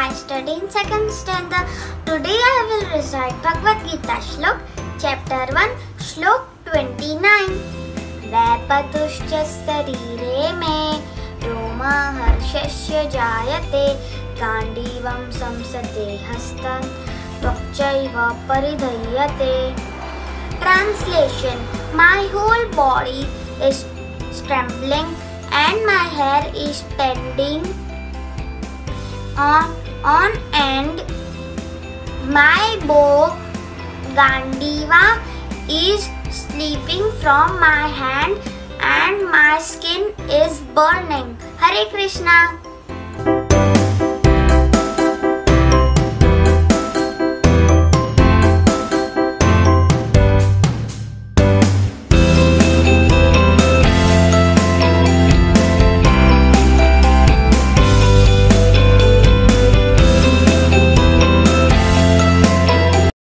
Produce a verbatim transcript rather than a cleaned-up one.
I study in second standard. Today I will recite Bhagavad Gita Shlok, Chapter one, Shlok twenty-nine. वैपतुश्च शरीरे मे रोमहर्षस्य जायते गाण्डीवं संसते हस्तं त्वक्चैव परिधीयते. Translation: My whole body is trembling and my hair is standing on, on end. My bow Gandiva is slipping from my hand and my skin is burning. Hare Krishna.